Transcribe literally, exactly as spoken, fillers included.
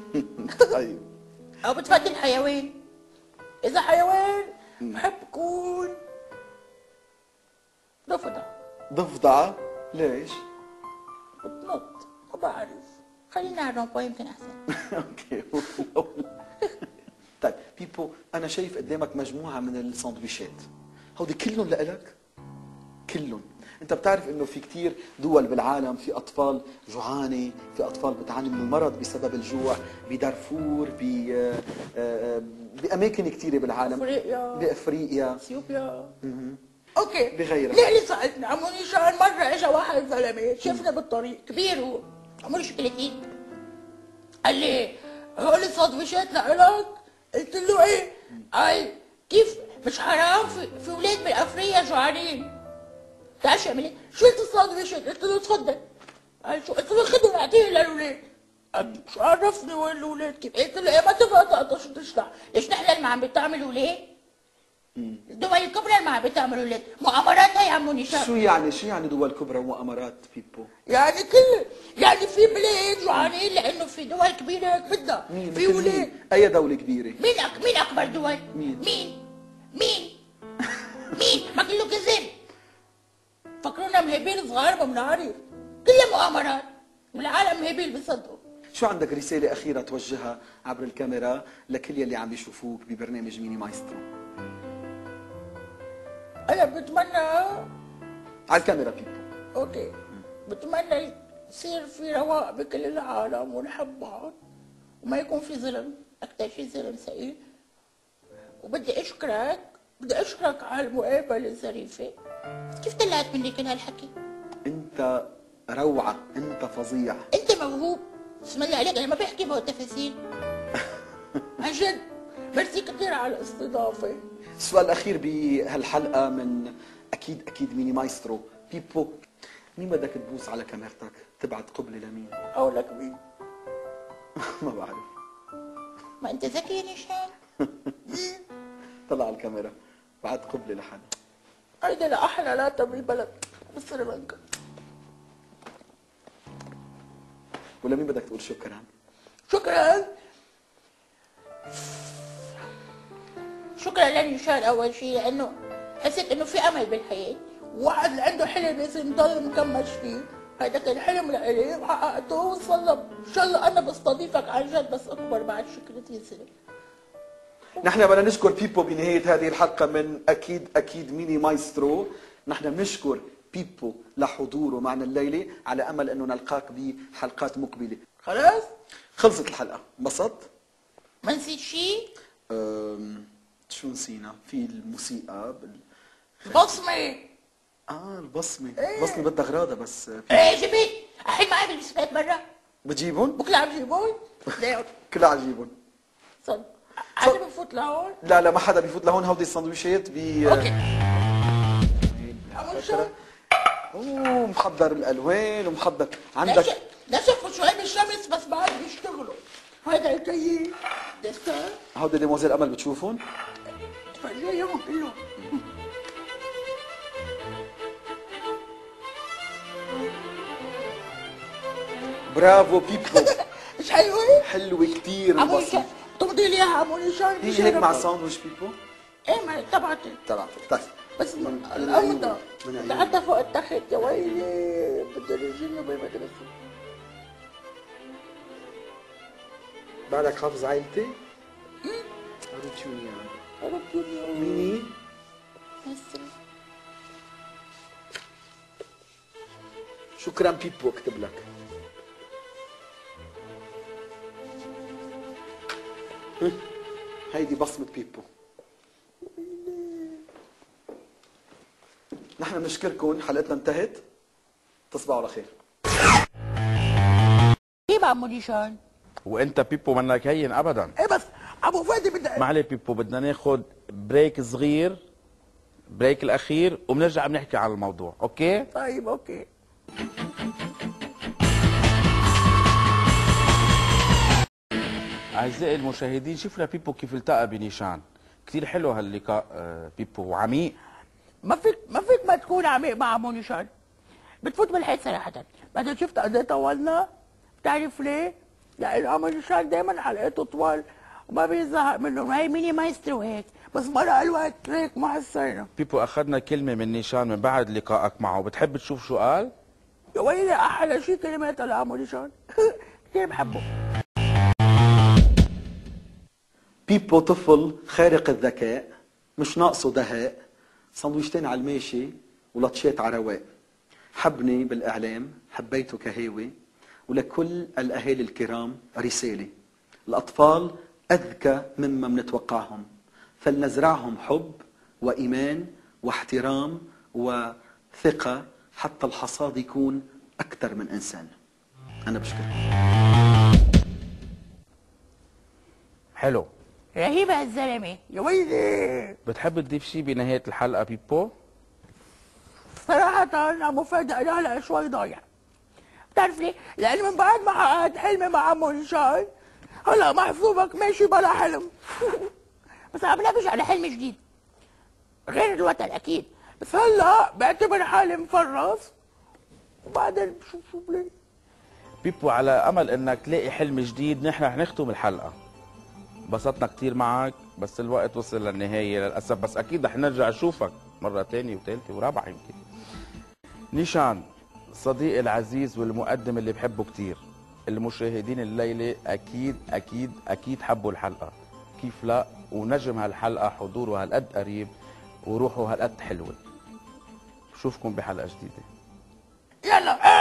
طيب. او بتفضل حيوان؟ اذا حيوان بحب كون ضفدع. ضفدعة؟ ليش؟ بتنط، ما بعرف، خلينا على الرامبو يمكن احسن. اوكي. طيب بيبو، انا شايف قدامك مجموعة من الساندويشات، هودي كلهم لإلك؟ كلهم. انت بتعرف انه في كتير دول بالعالم في اطفال جوعانه، في اطفال بتعاني من المرض بسبب الجوع، بدارفور، ب باماكن كثيره بالعالم، افريقيا، بافريقيا، اثيوبيا. اوكي، بغيرها. ليه اللي ساعدنا عمو نيشان؟ مره اجى واحد زلمه شفنا بالطريق كبير، هو عمره شي ثلاثين، قال لي هول السندويشات لإلك؟ قلت له ايه؟ قال كيف مش حرام؟ في, في ولاد بالافريقيا جوعانين. تعال شو عملت؟ شلت الساندويشات، قلت له تفضل. قال شو؟ قلت له خذهم اعطيهم للولاد. قال شو عرفني وين الولاد كيف؟ قلت له ايه ما تبقى شو تشرح؟ ليش نحن اللي عم بتعمل ولاد؟ الدول الكبرى اللي ما عم بتعمل ولاد، مؤامرات هي عمو نشان. شو يعني شو يعني دول كبرى ومؤامرات بيبو؟ يعني كل يعني في بلاد جوعانين لانه في دول كبيره هيك بدها مين؟ في ولاد. اي دولة كبيرة؟ مين أك... مين اكبر دول؟ مين؟ مين؟ مين؟ مين؟ ما كله كذب. فكرونا مهيبين صغار ما بنعرف، كلها مؤامرات والعالم مهيبين بيصدقوا. شو عندك رسالة أخيرة توجهها عبر الكاميرا لكل يلي عم بيشوفوك ببرنامج ميني مايسترو؟ أنا بتمنى على الكاميرا بيبو. أوكي، بتمنى يصير في رواق بكل العالم ونحب بعض وما يكون في ظلم، أكثر شيء ظلم سئيل. وبدي أشكرك، بدي أشكرك على المقابلة الظريفة. كيف طلعت مني كل هالحكي؟ أنت روعة، أنت فظيع. أنت موهوب، بسم الله عليك، أنا ما بحكي فوق التفاصيل. عن جد، ميرسي كثير على الاستضافة. السؤال الأخير بهالحلقة من أكيد أكيد ميني مايسترو، بيبو، مين بدك تبوس على كاميرتك؟ تبعت قبلة لمين؟ قولك مين؟ ما بعرف. ما أنت ذكي يا نشان. طلع على الكاميرا، بعت قبلة لحدا. هيدا لأحلى لاتا بالبلد بالسريلانكا. ولمين بدك تقول شكرا؟ شكرا شكرا لنشان أول شيء، لأنه حسيت إنه في أمل بالحياة، واحد اللي عنده حلم لازم يضل مكمل فيه. هذا كان حلم لإلي وحققته، وصلى إن شاء الله أنا بستضيفك عن جد بس أكبر بعد شي ثلاثين سنة. نحن بدنا نشكر بيبو بنهاية هذه الحلقة من أكيد أكيد ميني مايسترو. نحن بنشكر بيبو لحضوره معنا الليلة، على أمل أنه نلقاك بحلقات مقبلة. خلاص؟ خلصت الحلقة، انبسطت؟ ما نسيت شيء؟ أم... شو نسينا؟ في الموسيقى بال... بصمة. اه البصمة، إيه؟ البصمة بدها أغراضها بس. ايه جبت، الحين معي بالبسكليت برا. بتجيبهم؟ بكره عم جيبون؟ لا كلها عجيبهم. صدق عادي بفوت لهون؟ لا لا ما حدا بيفوت لهون، هودي السندويشات ب اوكي. عمو شو؟ اوه محضر الالوان ومحضر عندك. لا شوفوا شوي بالشمس بس بعد بيشتغلوا. هذا الكيف دستان. هودي ديموزيل امل بتشوفون؟ تفرجيهم كلهم. برافو بيبو. مش حلوة؟ حلوة كثير عمو البصمة. نشان تمضي لي اياها عمو نشان. هي هيك مع الساندويش بيبو؟ ايه ما تبعتي. تبعتي طيب. بس الأوضة حتى فوق التخت يا ويلي بدي رجلي بالمدرسة. بعدك حافظ عائلتي؟ روتيوني يعني. روتيوني. ميني؟ شكرا بيبو، اكتب لك. هيدي بصمة بيبو. نحن بنشكركم، حلقتنا انتهت، تصبحوا على خير. كيف عمو نيشان؟ وانت بيبو منك هين ابدا. ايه بس ابو فادي بدي معلش بيبو بدنا ناخذ بريك صغير، بريك الاخير وبنرجع بنحكي عن الموضوع، اوكي؟ طيب اوكي. اعزائي المشاهدين، شفنا بيبو كيف التقى بنيشان، كثير حلو هاللقاء بيبو وعميق. ما فيك ما فيك ما تكون عميق مع عمو نيشان، بتفوت بالحيط صراحة. بعدين شفت قد ايه طولنا؟ بتعرف ليه؟ لانه عمر نيشان دايما حلقاته طوال وما بيزهق منهم، هي ميني مايسترو هيك، بس مرق الوقت هيك ما حسينا. بيبو اخذنا كلمه من نيشان من بعد لقائك معه، بتحب تشوف شو قال؟ يا ويلي احلى شيء كلمات لعمر نيشان كثير بحبه. بيبو طفل خارق الذكاء، مش ناقصه دهاء، سندويشتين على الماشي ولطشات على رواق. حبني بالاعلام، حبيته كهاوي، ولكل الاهالي الكرام رساله. الاطفال اذكى مما منتوقعهم، فلنزرعهم حب وايمان واحترام وثقه حتى الحصاد يكون اكثر من انسان. انا بشكرك. حلو. رهيبه هالزلمه يا ويلي. بتحب تضيف شيء بنهايه الحلقه بيبو؟ صراحة أنا مفاجأة أنا هلا شوي ضايع. بتعرف ليه؟ لأنه من بعد ما حققت حلمي مع عمو نيشان هلا محظوظك ماشي بلا حلم. بس عم بنبش على حلم جديد غير الوتر أكيد، بس هلا بعتبر حالي مفرص وبعدين بشوف شو بلاقي. بيبو على امل انك تلاقي حلم جديد، نحن رح نختم الحلقه. انبسطنا كثير معك بس الوقت وصل للنهايه للاسف، بس اكيد رح نرجع نشوفك مره ثانيه وثالثه ورابعه يمكن. نيشان صديقي العزيز والمقدم اللي بحبه كثير، المشاهدين الليله اكيد اكيد اكيد حبوا الحلقه، كيف لا؟ ونجم هالحلقه حضوره هالقد قريب وروحه هالقد حلوه. بشوفكم بحلقه جديده. يلا